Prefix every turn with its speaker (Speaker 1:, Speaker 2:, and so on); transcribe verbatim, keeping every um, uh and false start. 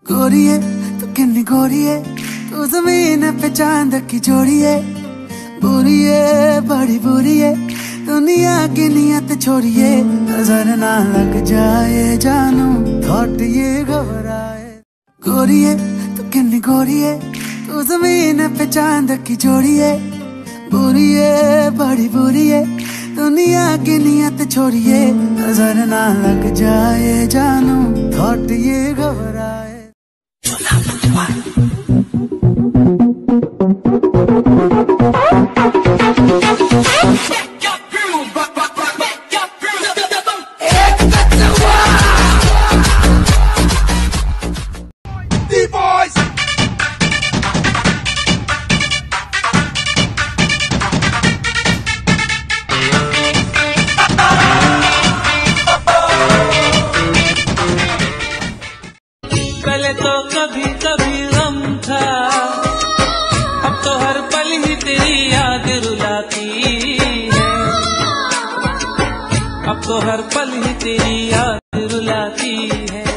Speaker 1: गोरिए तू किन्नी गोरिए, तू जमीन पे चांद की जोड़िए। बुरिए बड़ी बुरिए, दुनिया की नियत छोड़िए। नजर ना लग जाए जानू, थॉट ये घबराए। गोरिए तू किन्नी गोरिए, तू जमीन पे चांद की जोड़िए। बुरिए बड़ी बुरिए, दुनिया की नियत छोड़िए। नजर ना लग जाए जानू, थॉट ये घबराए।
Speaker 2: पहले तो कभी कभी गम था, अब तो हर पल ही तेरी याद रुलाती है। अब तो हर पल ही तेरी याद रुलाती है।